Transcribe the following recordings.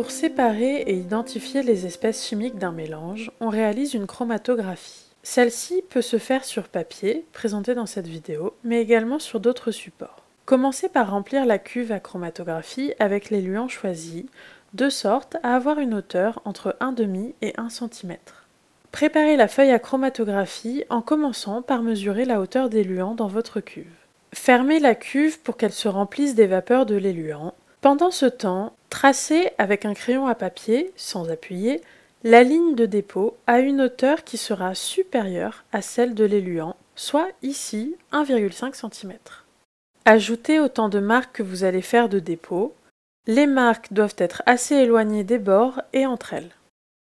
Pour séparer et identifier les espèces chimiques d'un mélange, on réalise une chromatographie. Celle-ci peut se faire sur papier, présenté dans cette vidéo, mais également sur d'autres supports. Commencez par remplir la cuve à chromatographie avec les luants choisis, de sorte à avoir une hauteur entre 1,5 et 1 cm. Préparez la feuille à chromatographie en commençant par mesurer la hauteur des luants dans votre cuve. Fermez la cuve pour qu'elle se remplisse des vapeurs de l'éluant. Pendant ce temps, tracez avec un crayon à papier, sans appuyer, la ligne de dépôt à une hauteur qui sera supérieure à celle de l'éluant, soit ici 1,5 cm. Ajoutez autant de marques que vous allez faire de dépôt. Les marques doivent être assez éloignées des bords et entre elles.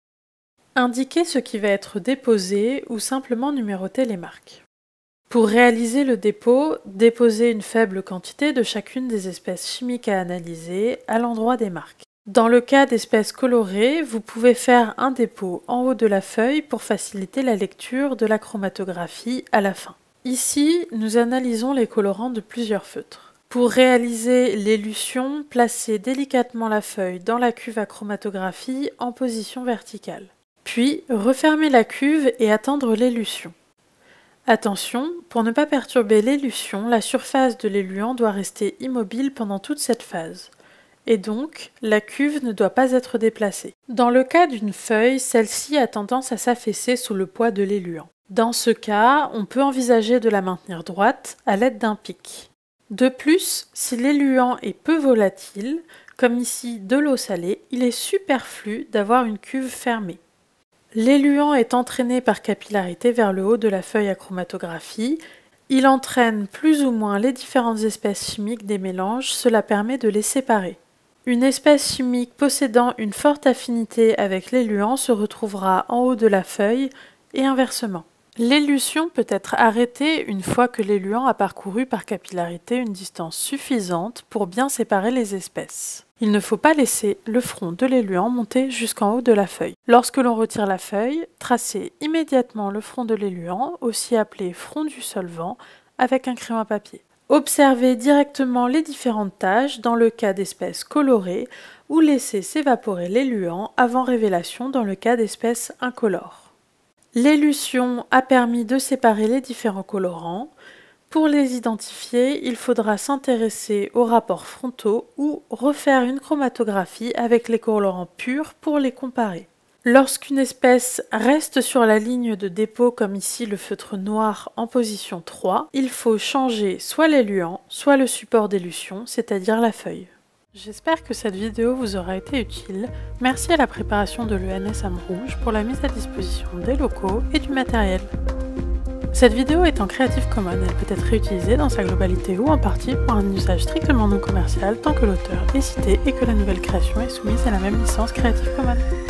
Indiquez ce qui va être déposé ou simplement numérotez les marques. Pour réaliser le dépôt, déposez une faible quantité de chacune des espèces chimiques à analyser à l'endroit des marques. Dans le cas d'espèces colorées, vous pouvez faire un dépôt en haut de la feuille pour faciliter la lecture de la chromatographie à la fin. Ici, nous analysons les colorants de plusieurs feutres. Pour réaliser l'élution, placez délicatement la feuille dans la cuve à chromatographie en position verticale. Puis, refermez la cuve et attendre l'élution. Attention, pour ne pas perturber l'élution, la surface de l'éluant doit rester immobile pendant toute cette phase. Et donc, la cuve ne doit pas être déplacée. Dans le cas d'une feuille, celle-ci a tendance à s'affaisser sous le poids de l'éluant. Dans ce cas, on peut envisager de la maintenir droite à l'aide d'un pic. De plus, si l'éluant est peu volatile, comme ici de l'eau salée, il est superflu d'avoir une cuve fermée. L'éluant est entraîné par capillarité vers le haut de la feuille à chromatographie. Il entraîne plus ou moins les différentes espèces chimiques des mélanges, cela permet de les séparer. Une espèce chimique possédant une forte affinité avec l'éluant se retrouvera en haut de la feuille et inversement. L'élution peut être arrêtée une fois que l'éluant a parcouru par capillarité une distance suffisante pour bien séparer les espèces. Il ne faut pas laisser le front de l'éluant monter jusqu'en haut de la feuille. Lorsque l'on retire la feuille, tracez immédiatement le front de l'éluant, aussi appelé front du solvant, avec un crayon à papier. Observez directement les différentes taches dans le cas d'espèces colorées ou laissez s'évaporer l'éluant avant révélation dans le cas d'espèces incolores. L'élution a permis de séparer les différents colorants. Pour les identifier, il faudra s'intéresser aux rapports frontaux ou refaire une chromatographie avec les colorants purs pour les comparer. Lorsqu'une espèce reste sur la ligne de dépôt comme ici le feutre noir en position 3, il faut changer soit l'éluant, soit le support d'élution, c'est-à-dire la feuille. J'espère que cette vidéo vous aura été utile. Merci à la préparation de l'ENS Âme Rouge pour la mise à disposition des locaux et du matériel. Cette vidéo est en Creative Commons, elle peut être réutilisée dans sa globalité ou en partie pour un usage strictement non commercial tant que l'auteur est cité et que la nouvelle création est soumise à la même licence Creative Commons.